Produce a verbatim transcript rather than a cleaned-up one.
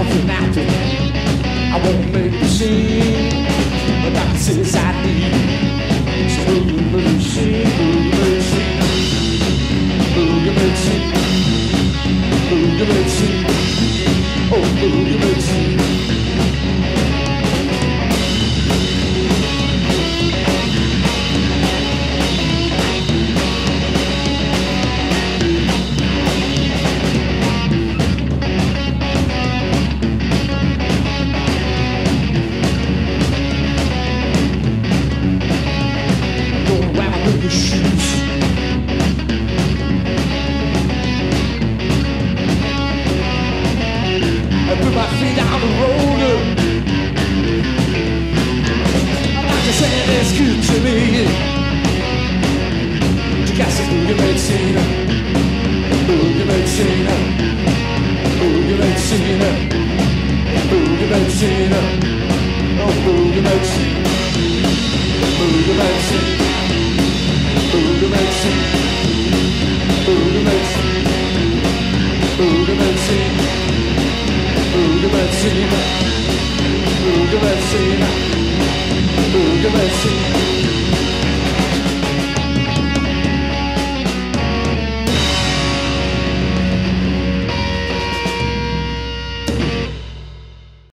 nothing after. I won't make a scene, but doctor says I need it's a boogie machine, boogie machine, boogie machine, boogie machine, oh boogie machine. Shoes. I put my feet down the road. I like to say it's good to me. Tu casses boogie medicine, boogie medicine, boogie medicine, boogie medicine, oh boogie medicine, boogie medicine. Boogie medicine, boogie medicine, boogie medicine, boogie medicine, boogie medicine, boogie medicine.